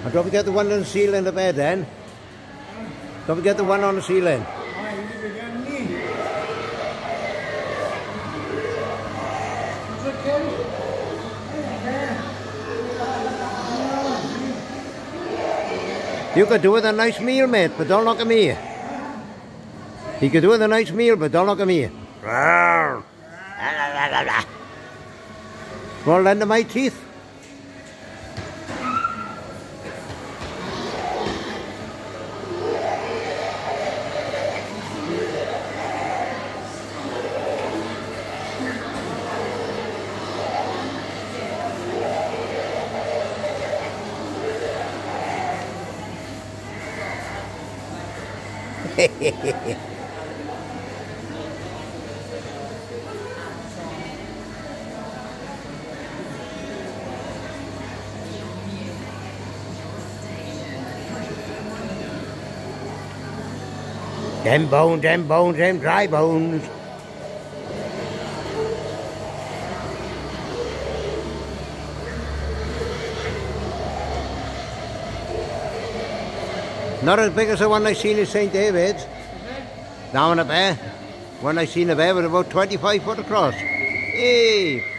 And don't forget the one on the ceiling of the bed then. Don't forget the one on the ceiling. You could do with a nice meal, mate, but don't look at me. You could do with a nice meal, but don't look at me. Well, lend my teeth. Them bones, them dry bones. Not as big as the one I seen at St. David's. Down up there. One I seen up there was about 25 foot across. Hey!